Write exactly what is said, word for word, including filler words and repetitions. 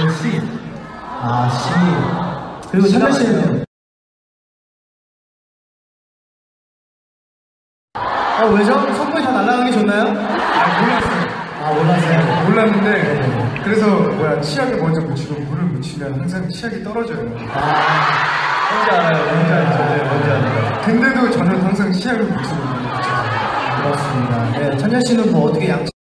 저는 C. 아, C. 그리고 찬열 씨는? 어, 왜죠? 선물이 다 날아가는 게 좋나요? 아, 몰랐어요. 아, 몰랐어요. 몰랐는데, 네. 그래서 뭐야, 치약을 먼저 묻히고 물을 묻히면 항상 치약이 떨어져요. 아, 뭔지 알아요, 뭔지 알죠. 네, 뭔지 알아요. 근데도 저는 항상 치약을 묻히고 있는 거죠. 그렇습니다. 네, 찬열 씨는 뭐 어떻게 양